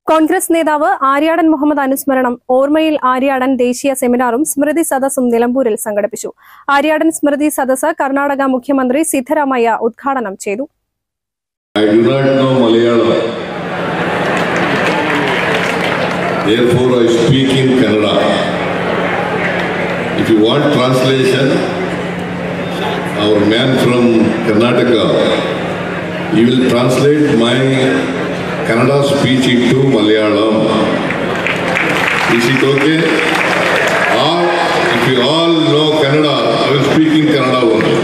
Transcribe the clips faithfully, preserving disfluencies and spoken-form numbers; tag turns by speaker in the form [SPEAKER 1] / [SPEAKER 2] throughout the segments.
[SPEAKER 1] കോൺഗ്രസ് നേതാവ് ആര്യാടൻ മുഹമ്മദ് അനുസ്മരണം ഓർമ്മയിൽ ആര്യാടൻ ദേശീയ സെമിനാറും സ്മൃതി സദസ്സും നിലമ്പൂരിൽ സംഘടിപ്പിച്ചു. ആര്യാടൻ സ്മൃതി സദസ്സ് കർണാടക മുഖ്യമന്ത്രി സിദ്ധരാമയ്യ ഉദ്ഘാടനം ചെയ്തു.
[SPEAKER 2] I do not know Malayalam. Therefore, I speak in Kannada. If you want translation, our man from Karnataka, he will translate my Kannada speech into Malayalam. Is it okay? Or if you all know Kannada, I will speak in Kannada only.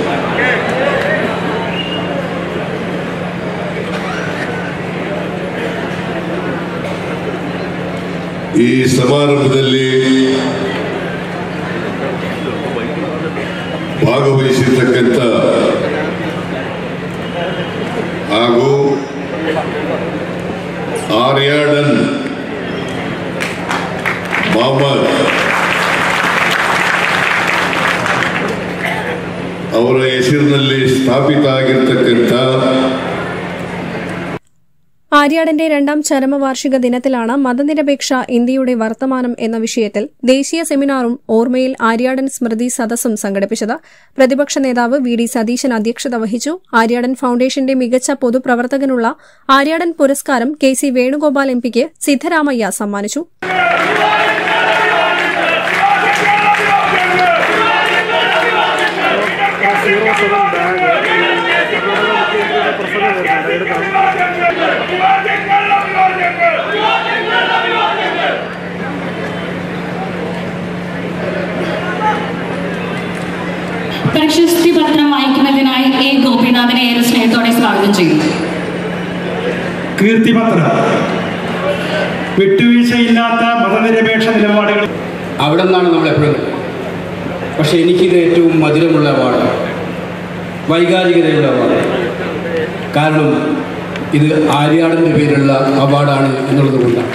[SPEAKER 2] ಈ ಸಮಾರಂಭದಲ್ಲಿ ಭಾಗವಹಿಸಿರ್ತಕ್ಕಂಥ ಹಾಗೂ ಆರ್ಯಾಡನ್ ಮೊಹಮ್ಮದ್ ಅವರ ಹೆಸರಿನಲ್ಲಿ ಸ್ಥಾಪಿತ ಆಗಿರ್ತಕ್ಕಂಥ
[SPEAKER 1] ആര്യാടന്റെ രണ്ടാം ചരമവാർഷിക ദിനത്തിലാണ് മതനിരപേക്ഷ ഇന്ത്യയുടെ വർത്തമാനം എന്ന വിഷയത്തിൽ ദേശീയ സെമിനാറും ഓർമ്മയിൽ ആര്യാടൻ സ്മൃതി സദസ്സും സംഘടിപ്പിച്ചത്. പ്രതിപക്ഷ നേതാവ് വി ഡി സതീശൻ അധ്യക്ഷത വഹിച്ചു. ആര്യാടൻ ഫൌണ്ടേഷന്റെ മികച്ച പൊതുപ്രവർത്തകനുള്ള ആര്യാടൻ പുരസ്കാരം കെ സി വേണുഗോപാൽ എം പിക്ക് സിദ്ധരാമയ്യ സമ്മാനിച്ചു.
[SPEAKER 3] പ്രശസ്തി പത്രം വായിക്കുന്നതിനായി എ ഗോപിനാഥിനെ ഏറെ സ്നേഹത്തോടെ സ്വാഗതം ചെയ്യുന്നു.
[SPEAKER 4] കീർത്തിപത്രം വിട്ടുവീഴ്ചയില്ലാത്ത മതനിരപേക്ഷ നിലപാടുകൾ
[SPEAKER 5] അവിടെ നിന്നാണ് നമ്മൾ എപ്പോഴും. പക്ഷെ എനിക്കിത് ഏറ്റവും മധുരമുള്ള അവാർഡ്, വൈകാരികതയുള്ള അവാർഡ്. കാരണം ഇത് ആര്യാടൻ്റെ പേരിലുള്ള അവാർഡാണ് എന്നുള്ളത് കൊണ്ടാണ്.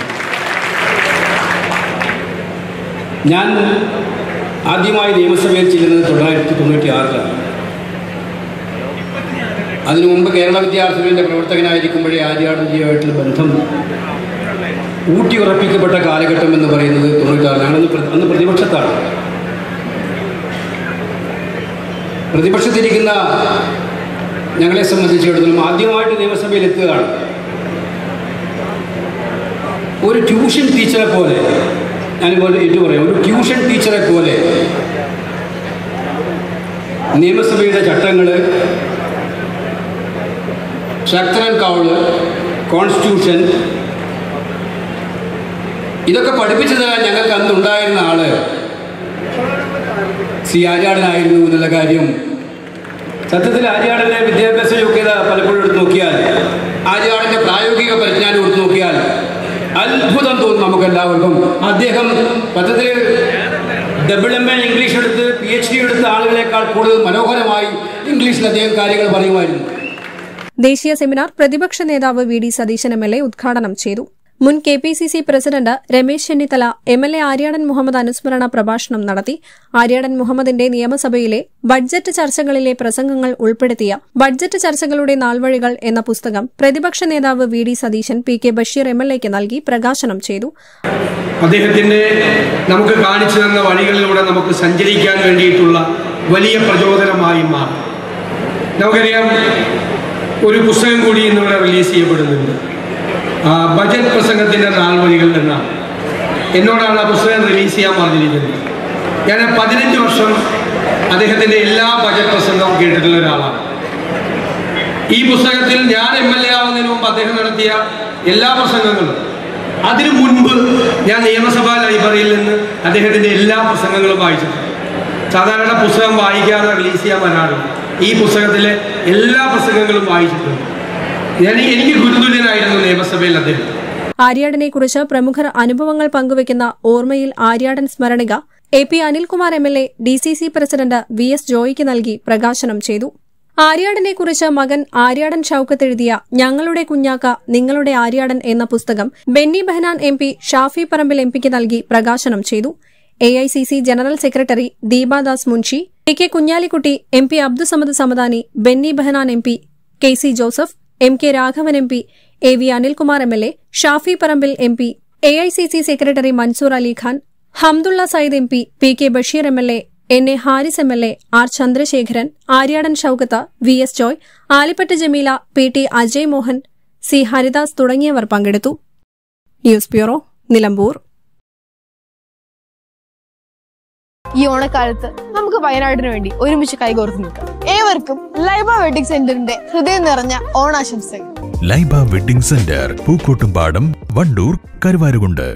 [SPEAKER 5] ഞാൻ ആദ്യമായി നിയമസഭയിൽ ചെല്ലുന്നത് തൊള്ളായിരത്തി തൊണ്ണൂറ്റി ആറിലാണ്. അതിനു മുമ്പ് കേരള വിദ്യാർത്ഥികളുടെ പ്രവർത്തകനായിരിക്കുമ്പോഴേ ആര്യാടൻജിയുമായിട്ടുള്ള ബന്ധം ഊട്ടി ഉറപ്പിക്കപ്പെട്ട കാലഘട്ടം എന്ന് പറയുന്നത് തൊണ്ണൂറ്റാറിലാണ്. അന്ന് അന്ന് പ്രതിപക്ഷത്താണ്. പ്രതിപക്ഷത്തിരിക്കുന്ന ഞങ്ങളെ സംബന്ധിച്ചിടത്തോളം ആദ്യമായിട്ട് നിയമസഭയിൽ എത്തുകയാണ്. ഒരു ട്യൂഷൻ ടീച്ചറെ പോലെ, ഞാനിപ്പോൾ ഏറ്റു പറയാം, ഒരു ട്യൂഷൻ ടീച്ചറെ പോലെ നിയമസഭയുടെ ചട്ടങ്ങൾ, സ്ട്രക്ചർ ആൻഡ് കൗള്, കോൺസ്റ്റിറ്റ്യൂഷൻ, ഇതൊക്കെ പഠിപ്പിച്ചു തരാൻ ഞങ്ങൾക്ക് അന്നുണ്ടായിരുന്ന ആള് സി ആര്യാടനായിരുന്നു എന്നുള്ള കാര്യം സത്യത്തിൽ ആര്യാടൻ്റെ വിദ്യാഭ്യാസ യോഗ്യത പലപ്പോഴും എടുത്ത് നോക്കിയാൽ, ആര്യാടൻ്റെ പ്രായോഗിക പരിജ്ഞാനം എടുത്ത് നോക്കിയാൽ അത്ഭുതം തോന്നും നമുക്കെല്ലാവർക്കും. അദ്ദേഹം പദ്ധതി ഡബിൾ എം എ ഇംഗ്ലീഷ് എടുത്ത് പി എച്ച് ഡി എടുത്ത ആളുകളെക്കാൾ കൂടുതൽ മനോഹരമായി ഇംഗ്ലീഷിൽ അദ്ദേഹം കാര്യങ്ങൾ പറയുമായിരുന്നു.
[SPEAKER 1] ദേശീയ സെമിനാർ പ്രതിപക്ഷ നേതാവ് V D Satheesan M L A ഉദ്ഘാടനം ചെയ്തു. മുൻ K P C C president Ramesh Chennithala M L A Aryadan Muhammad അനുസ്മരണ പ്രഭാഷണം നടത്തി. ആര്യാടൻ മുഹമ്മദിന്റെ നിയമസഭയിലെ ബഡ്ജറ്റ് ചർച്ചകളിലെ പ്രസംഗങ്ങൾ ഉൾപ്പെടുത്തിയ ബഡ്ജറ്റ് ചർച്ചകളുടെ നാൾവഴികൾ എന്ന പുസ്തകം പ്രതിപക്ഷ നേതാവ് V D Satheesan P K Basheer M L എക്ക് നൽകി പ്രകാശനം ചെയ്തു.
[SPEAKER 4] അദ്ദേഹത്തിന്റെ നമുക്ക് കാണിച്ചു തന്ന വഴികളിലൂടെ നമുക്ക് സഞ്ചരിക്കാൻ വേണ്ടിയിട്ടുള്ള വലിയ പ്രചോദനമായി മാറി. നമുക്കറിയാം, ഒരു പുസ്തകം കൂടി ഇന്നിവിടെ റിലീസ് ചെയ്യപ്പെടുന്നുണ്ട്, ബജറ്റ് പ്രസംഗത്തിൻ്റെ നാൾവഴികൾ എന്നാണ്. എന്നോടാണ് ആ പുസ്തകം റിലീസ് ചെയ്യാൻ പറഞ്ഞിരിക്കുന്നത്. ഞാൻ പതിനഞ്ച് വർഷം അദ്ദേഹത്തിൻ്റെ എല്ലാ ബജറ്റ് പ്രസംഗവും കേട്ടിട്ടുള്ള ഒരാളാണ്. ഈ പുസ്തകത്തിൽ ഞാൻ എം എൽ എ ആവുന്നതിന് മുമ്പ് അദ്ദേഹം നടത്തിയ എല്ലാ പ്രസംഗങ്ങളും, അതിനു മുൻപ് ഞാൻ നിയമസഭാ ലൈബ്രറിയിൽ നിന്ന് അദ്ദേഹത്തിൻ്റെ എല്ലാ പ്രസംഗങ്ങളും വായിച്ചിട്ടുണ്ട്. സാധാരണ പുസ്തകം വായിക്കാതെ റിലീസ് ചെയ്യാൻ വരാറുണ്ട്. ഈ പുസ്തകത്തിലെ എല്ലാ പ്രസംഗങ്ങളും വായിച്ചിട്ടുണ്ട്. എനിക്ക് ഗുരുതുല്യനായിരുന്നു നിയമസഭയിൽ അദ്ദേഹം.
[SPEAKER 1] ആര്യാടനെക്കുറിച്ച് പ്രമുഖർ അനുഭവങ്ങൾ പങ്കുവയ്ക്കുന്ന ഓർമ്മയിൽ ആര്യാടൻ സ്മരണിക A P Anilkumar M L A D C C president V S ജോയിക്ക് നൽകി പ്രകാശനം ചെയ്തു. ആര്യാടനെക്കുറിച്ച് മകൻ ആര്യാടൻ ഷൌക്കത്ത് എഴുതിയ ഞങ്ങളുടെ കുഞ്ഞാക്ക നിങ്ങളുടെ ആര്യാടൻ എന്ന പുസ്തകം Benny Behanan M P Shafi Parambil M പിക്ക് നൽകി പ്രകാശനം ചെയ്തു. A I C C general secretary Deepa Das Munshi, T K Kunhalikutty, M P Abdussamad Samadani, Benny Behanan M P, K C Joseph, M K Raghavan M P, A V Anilkumar M L A, Shafi Parambil M P, A I C C secretary Mansoor Ali Khan, Hamdullah Sayeed M P, P K Basheer M L A, N A Haris M L A, R Chandrasekharan, Aryadan Shoukath, V S Joy, Alipatta Jameela, P T Ajay Mohan, C Haridas തുടങ്ങിയവർ പങ്കെടുത്തു. News bureau, Nilambur.
[SPEAKER 6] ഈ ഓണക്കാലത്ത് നമുക്ക് വയനാടിന് വേണ്ടി ഒരുമിച്ച് കൈകോർത്ത് നിൽക്കാം. ഏവർക്കും ലൈബ വെഡിംഗ് സെന്ററിന്റെ ഹൃദയം നിറഞ്ഞ ഓണാശംസകൾ.
[SPEAKER 7] Laiba wedding centre, Pookkottumpadam, Wandoor, Karuvarakundu.